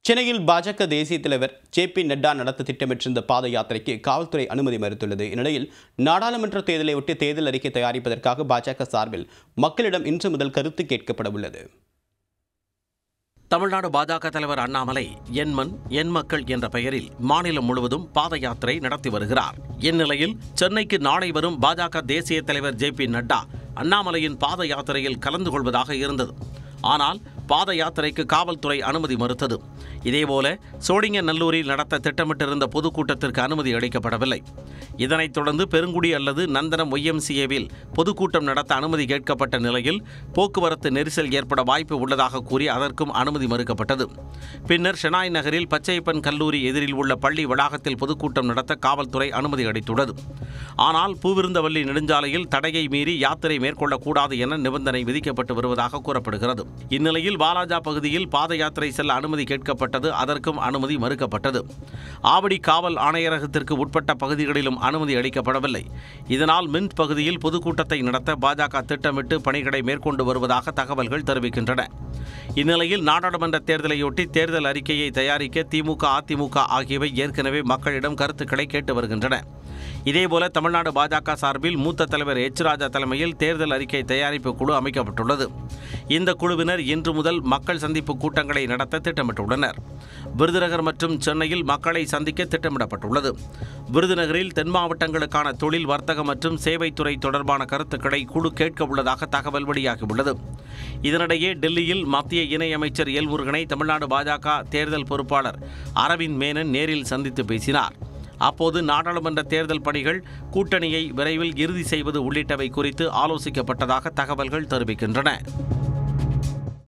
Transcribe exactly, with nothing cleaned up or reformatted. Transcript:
சென்னையில் பாஜக தேசிய தலைவர் ஜே பி நட்டா நடத்த திட்டமிட்டிருந்த பாத யாத்திரைக்கு காவல்துறை அனுமதி மறுத்துள்ளது. இந்நிலையில் நாடாளுமன்ற தேர்தலை ஒட்டி தேர்தல் அறிக்கை தயாரிப்பதற்காக பாஜக சார்பில் மக்களிடம் இன்று முதல் கருத்து கேட்கப்பட உள்ளது. தமிழ்நாடு பாஜக தலைவர் அண்ணாமலை என் மண் என் மக்கள் என்ற பெயரில் மாநிலம் முழுவதும் பாத யாத்திரை நடத்தி வருகிறார். இந்நிலையில் சென்னைக்கு நாளை வரும் பாஜக தேசிய தலைவர் ஜே பி நட்டா அண்ணாமலையின் பாத யாத்திரையில் கலந்து கொள்வதாக இருந்தது. ஆனால் பாத யாத்திரைக்கு காவல்துறை அனுமதி மறுத்தது. இதேபோல சோழிங்கநல்லூரில் நடத்த திட்டமிட்டிருந்த பொதுக்கூட்டத்திற்கு அனுமதி அளிக்கப்படவில்லை. இதனைத் தொடர்ந்து பெருங்குடி அல்லது நந்தனம் ஒய் எம் சி ஏவில் பொதுக்கூட்டம் நடத்த அனுமதி கேட்கப்பட்ட நிலையில் போக்குவரத்து நெரிசல் ஏற்பட வாய்ப்பு உள்ளதாக கூறி அதற்கும் அனுமதி மறுக்கப்பட்டது. பின்னர் ஷெனாய் நகரில் பச்சையப்பன் கல்லூரி எதிரில் உள்ள பள்ளி வளாகத்தில் பொதுக்கூட்டம் நடத்த காவல்துறை அனுமதி அளித்துள்ளது. ஆனால் பூவிருந்தவல்லி நெடுஞ்சாலையில் தடையை மீறி யாத்திரை மேற்கொள்ளக்கூடாது என நிபந்தனை விதிக்கப்பட்டு வருவதாக கூறப்படுகிறது. இந்நிலையில் வாலாஜா பகுதியில் பாத யாத்திரை செல்ல அனுமதி கேட்கப்பட்டது. அதற்கும் அனுமதி மறுக்கப்பட்டது. ஆவடி காவல் ஆணையரகத்திற்கு உட்பட்ட பகுதிகளிலும் அனுமதி அளிக்கப்படவில்லை. இதனால் மின்ட் பகுதியில் பொதுக்கூட்டத்தை நடத்த பாஜக திட்டமிட்டு பணிகளை மேற்கொண்டு வருவதாக தகவல்கள் தெரிவிக்கின்றன. இந்நிலையில் நாடாளுமன்ற தேர்தலையொட்டி தேர்தல் அறிக்கையை தயாரிக்க திமுக அதிமுக ஆகியவை ஏற்கனவே மக்களிடம் கருத்துக்களை கேட்டு வருகின்றன. இதேபோல தமிழ்நாடு பாஜக சார்பில் மூத்த தலைவர் எச் ராஜா தலைமையில் தேர்தல் அறிக்கை தயாரிப்பு குழு அமைக்கப்பட்டுள்ளது. இந்த குழுவினர் இன்று முதல் மக்கள் சந்திப்பு கூட்டங்களை நடத்த திட்டமிட்டுள்ளனர். விருதுநகர் மற்றும் சென்னையில் மக்களை சந்திக்க திட்டமிடப்பட்டுள்ளது. விருதுநகரில் தென் மாவட்டங்களுக்கான தொழில் வர்த்தகம் மற்றும் சேவைத்துறை தொடர்பான கருத்துக்களை குழு கேட்க உள்ளதாக தகவல் வெளியாகியுள்ளது. இதனிடையே டெல்லியில் மத்திய இணையமைச்சர் எல் முருகனை தமிழ்நாடு பாஜக தேர்தல் பொறுப்பாளர் அரவிந்த் மேனன் நேரில் சந்தித்து பேசினார். அப்போது நாடாளுமன்ற தேர்தல் பணிகள், கூட்டணியை விரைவில் இறுதி செய்வது உள்ளிட்டவை குறித்து ஆலோசிக்கப்பட்டதாக தகவல்கள் தெரிவிக்கின்றன.